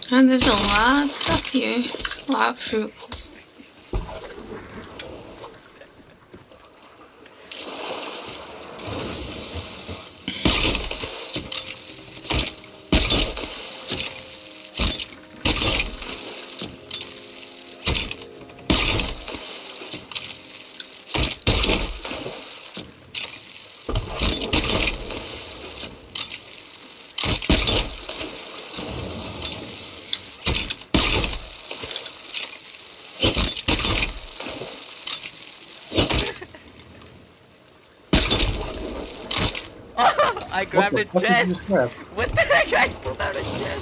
And there's a lot of stuff here. A lot of fruit. I grabbed a chest! What the heck? I pulled out a chest!